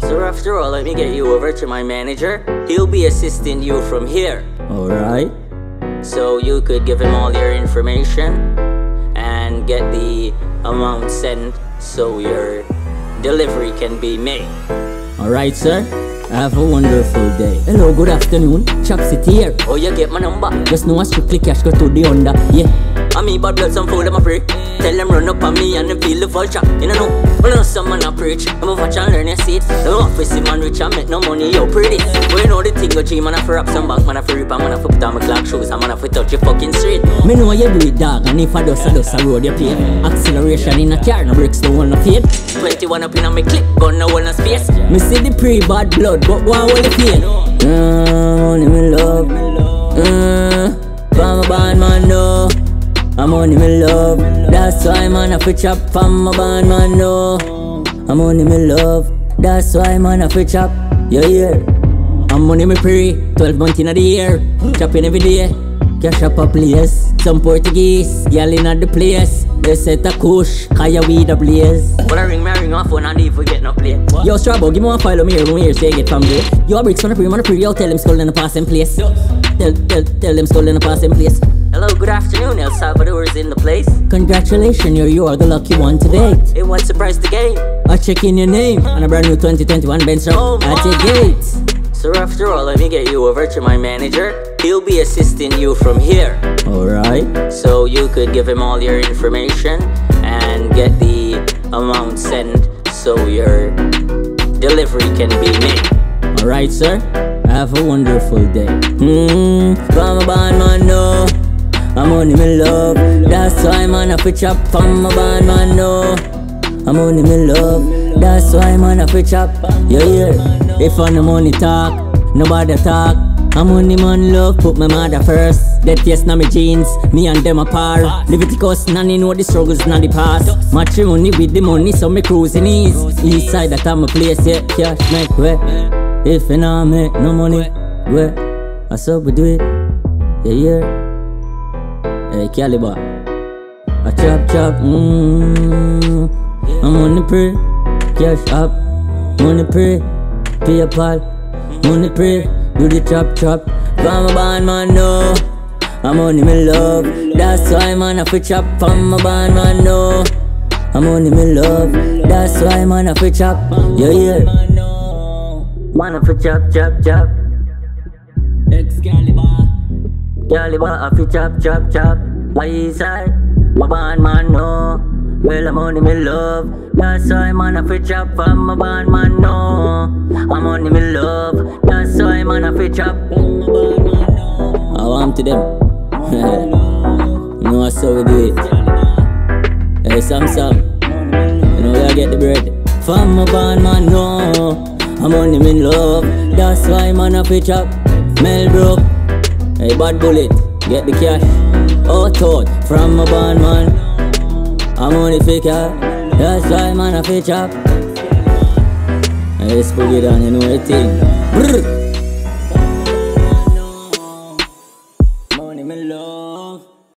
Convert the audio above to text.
So after all, let me get you over to my manager. He'll be assisting you from here. Alright. So you could give him all your information and get the amount sent so your delivery can be made. Alright, sir. Have a wonderful day. Hello, good afternoon. Chopsit here. Oh, you get my number? Just know a strictly cash go to the under. Yeah. I mean, bad blood, some fool, them a pray. Tell them run up on me and them feel the vulture. You know, well, know some man a preach. I'm a watch and learn your seat. Them office man rich and make no money, yo, pretty. But you know the thing go G, man a for rap some back, man a for rip, and man a for put on my clock shoes, and man a for touch your fucking street. Me know you do it, dog, and if I does a road you pay. Acceleration in a car, no bricks, no one no paid. 21 up in on me clip, gun no one no space. Me see the pre-bad blood, but why will the pain? Money me love. From a band man, no. I'm only me love. That's why man I fi chop from my band man, no. I'm only me love. That's why man I fi chop. Yeah, yeah. I'm only me pray. 12 months in the year. Chopping every day. Cash up a place. Some Portuguese girl in the place. They set a kush, kaya we the blaze. When I ring off phone and leave forget no play. Yo, Strabo, give me one file of me here, say get from there. Yo, bricks on the pre, yo, tell them skull in the passing place. Tell them skull in the passing place. Hello, good afternoon, El Salvador is in the place. Congratulations, you are the lucky one today. Hey, what surprised the game? I check in your name on a brand new 2021 Benz truck at your gates. So after all, let me get you over to my manager. He'll be assisting you from here. Alright. So you could give him all your information and get the amount sent so your delivery can be made. Alright, sir. Have a wonderful day. From a band man, no. I'm only me love. That's why man I fi chop from a band man, no. I'm only me love. That's why man I fi chop. Yeah, yeah. If on the money talk, nobody talk. I'm only man love, put my mother first. That yes na me jeans, me and them apart. Leviticus, nanny know the struggles na the past. Matrimony with the money, so me cruising east. East side that I'm a place, yeah, cash make way. If you not make no money, where? I saw we do it, yeah, yeah. Hey, Caliber, I chop, I'm on the pray, cash up, money pray, PayPal, money pray, do the chop. From a band man, no. I'm only me love. That's why man I fi chop from a band man, no. I'm only me love. That's why man I fi chop. Yeah, yeah. Man I fi chop. Excalibur. I fi chop. Why side? My band man, no. Well, I'm only me love. That's why man I fi chop from my band man, no. I'm only me love. That's why man I fi chop. I want to them. You know what's so we do it. Hey, some. You know where I get the bread. From my band man, no. I'm only me love. That's why man I fi chop. Mel broke. Hey, bad bullet. Get the cash. Oh, thought. From my band man. I'm only faker, that's why man I fi chop. Hey, spooky down, you know what I think.